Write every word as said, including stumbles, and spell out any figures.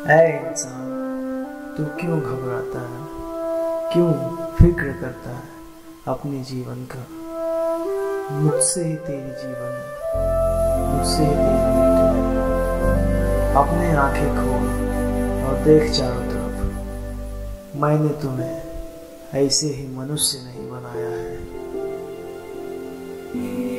ऐ इंसान, तू क्यों घबराता है, क्यों फिक्र करता है अपने जीवन का। मुझसे ही तेरी जीवन है, मुझसे ही तेरी मृत्यु है। अपने आंखें खोल और देख चारों तरफ। मैंने तुम्हें ऐसे ही मनुष्य नहीं बनाया है।